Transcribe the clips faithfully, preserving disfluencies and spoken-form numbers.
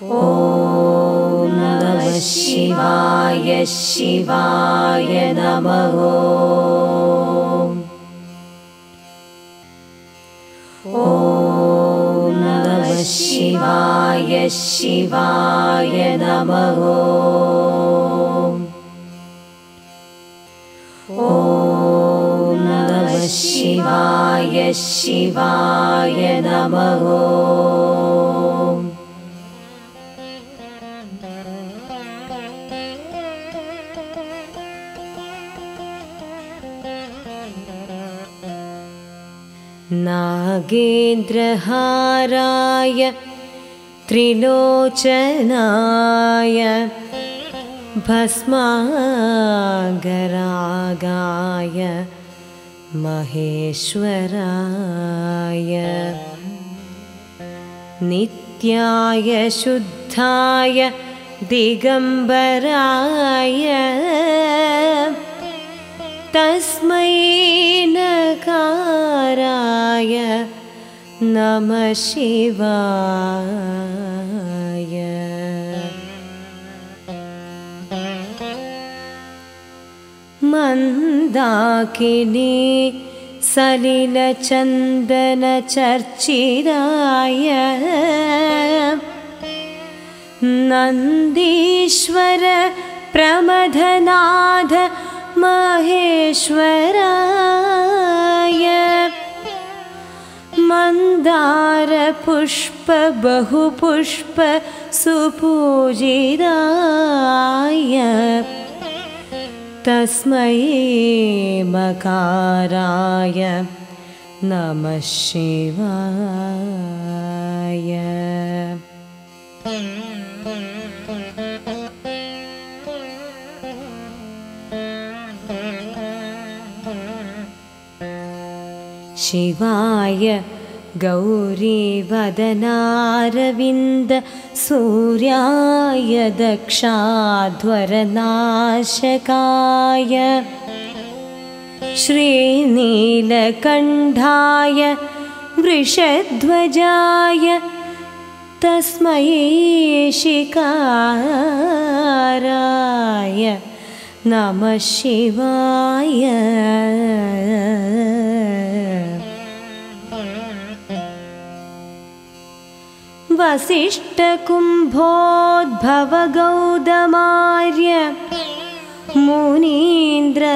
ॐ नमः शिवाय शिवाय नमः। ॐ नमः शिवाय शिवाय नमः। ॐ नमः शिवाय शिवाय नमः। नागेन्द्रहाराय त्रिलोचनाय भस्मागरागाय महेश्वराय नित्याय शुद्धाय दिगम्बराय तस्मै नकाराय नमः शिवाय। मन्दाकिनी सलिलचन्दनचर्चिताय नन्दीश्वर प्रमथनाथ महेश्वराय मन्दारपुष्प बहुपुष्प सुपूजिताय तस्मै मकाराय नमः शिवाय। शिवाय गौरीवदनारविन्द सूर्याय दक्षाध्वरनाशकाय श्रीनीलकण्ठाय वृषध्वजाय तस्मै शिकाराय नमः शिवाय। वसिष्ठकुम्भोद्भवगौतमार्य मुनीन्द्र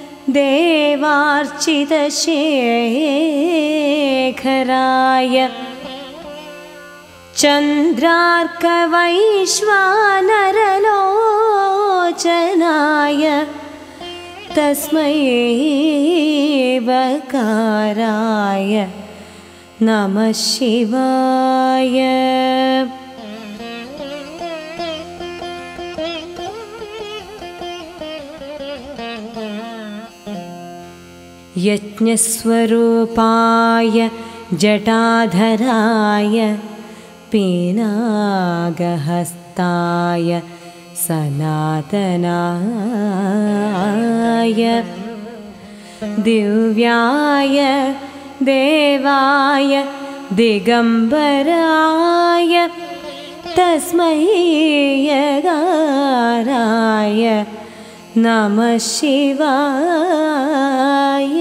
देवार्चितशेखराय चन्द्रार्कवैश्वानरलोचनाय तस्मै वकाराय नमः शिवाय। यज्ञस्वरूपाय जटाधराय पीनागहस्ताय सनातनाय दिव्याय देवाय दिगम्बराय तस्मै यकाराय नमः शिवाय।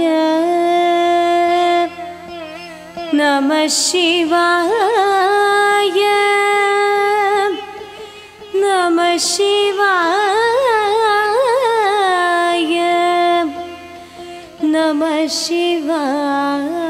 नमः शिवाय। नमः शिवाय। नमः शिवाय।